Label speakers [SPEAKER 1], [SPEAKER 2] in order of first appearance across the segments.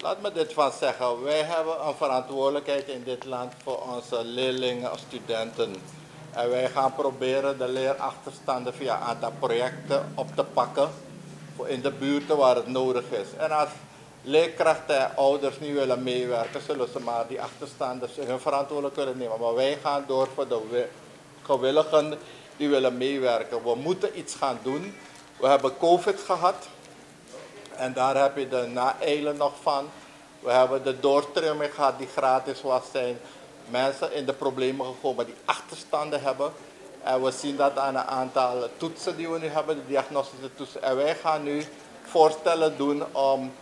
[SPEAKER 1] Laat me dit van zeggen. Wij hebben een verantwoordelijkheid in dit land voor onze leerlingen en studenten. En wij gaan proberen de leerachterstanden via een aantal projecten op te pakken voor in de buurten waar het nodig is. En als leerkrachten en ouders niet willen meewerken, zullen ze maar die achterstanden hun verantwoordelijk willen nemen. Maar wij gaan door voor de gewilligen die willen meewerken. We moeten iets gaan doen. We hebben COVID gehad. En daar heb je de naeilen nog van. We hebben de doorstroming gehad die gratis was. Zijn mensen in de problemen gekomen die achterstanden hebben. En we zien dat aan een aantal toetsen die we nu hebben, de diagnostische toetsen. En wij gaan nu voorstellen doen om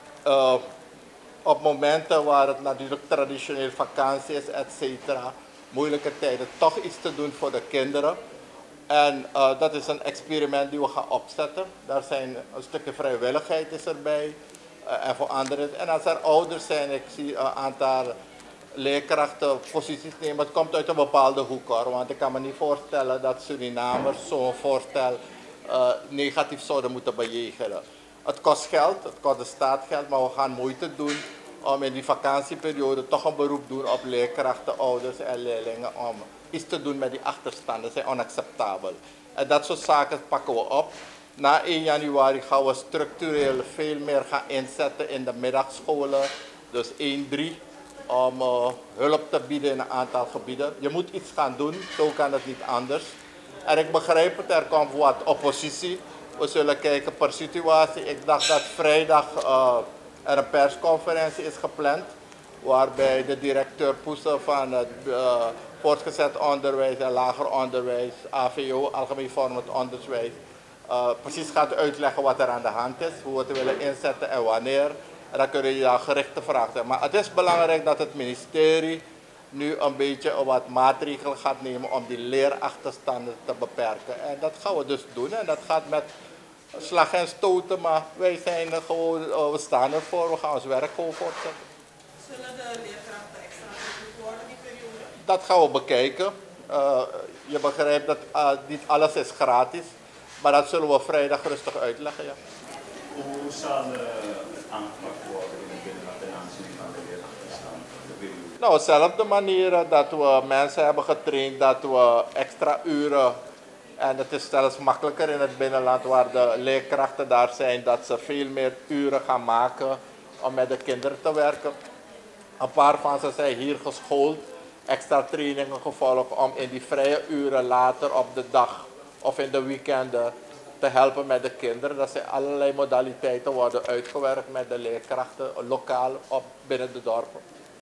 [SPEAKER 1] op momenten waar het natuurlijk traditioneel vakantie is, et cetera, moeilijke tijden, toch iets te doen voor de kinderen. En dat is een experiment die we gaan opzetten. Daar zijn een stukje vrijwilligheid is erbij. En voor anderen. En als er ouders zijn, ik zie een aantal leerkrachten posities nemen. Het komt uit een bepaalde hoek hoor. Want ik kan me niet voorstellen dat Surinamers zo'n voorstel negatief zouden moeten bejegenen. Het kost geld, het kost de staat geld, maar we gaan moeite doen om in die vakantieperiode toch een beroep te doen op leerkrachten, ouders en leerlingen om iets te doen met die achterstanden. Dat is onacceptabel. En dat soort zaken pakken we op. Na 1 januari gaan we structureel veel meer gaan inzetten in de middagscholen. Dus 1-3 om hulp te bieden in een aantal gebieden. Je moet iets gaan doen, zo kan het niet anders. En ik begrijp het, er komt wat oppositie. We zullen kijken per situatie. Ik dacht dat vrijdag er een persconferentie is gepland. Waarbij de directeur Poesen van het voortgezet onderwijs en lager onderwijs, AVO, Algemeen Vormend Onderwijs, precies gaat uitleggen wat er aan de hand is, hoe we het willen inzetten en wanneer. En dan kun je daar gerichte vragen stellen. Maar het is belangrijk dat het ministerie nu een beetje wat maatregelen gaat nemen om die leerachterstanden te beperken. En dat gaan we dus doen en dat gaat met slag en stoten, maar wij zijn er gewoon, we staan ervoor, we gaan ons werk gewoon voortzetten.
[SPEAKER 2] Zullen de leerkrachten extra vergoed worden die periode?
[SPEAKER 1] Dat gaan we bekijken. Je begrijpt dat niet alles is gratis, maar dat zullen we vrijdag rustig uitleggen. Ja.
[SPEAKER 3] Hoe zal het aangepakt worden in het binnenland ten aanzien van de leerachterstand?
[SPEAKER 1] Nou, dezelfde manier dat we mensen hebben getraind dat we extra uren, en het is zelfs makkelijker in het binnenland waar de leerkrachten daar zijn, dat ze veel meer uren gaan maken om met de kinderen te werken. Een paar van ze zijn hier geschoold, extra trainingen gevolgd om in die vrije uren later op de dag of in de weekenden te helpen met de kinderen. Dat zijn allerlei modaliteiten worden uitgewerkt met de leerkrachten lokaal binnen de dorpen.